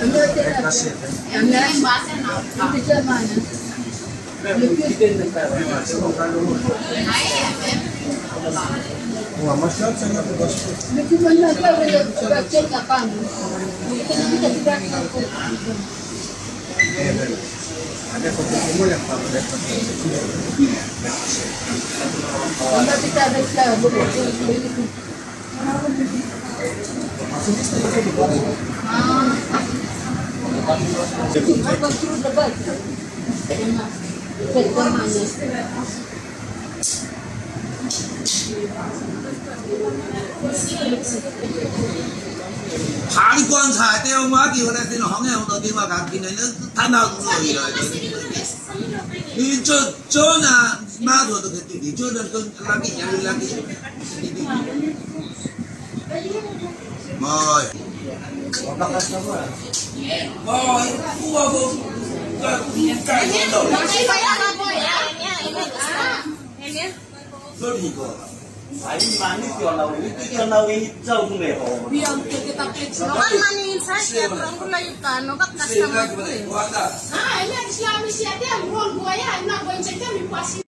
Ada foto yang pakai爬的棺材电话叫咧，电行有好多电话卡，见你都睇到累啦。你做那码头都可以，你做那个lagi yang lagi. Boy. Boy, gua Ay, manis yo na wili yo na wili jauh me ho. Biang kita kecil. Kan manis saya orang kulai kan, nggak kasih sama. Ah, ini Islam siapa yang buang buaya, nak boncengnya mi pasti.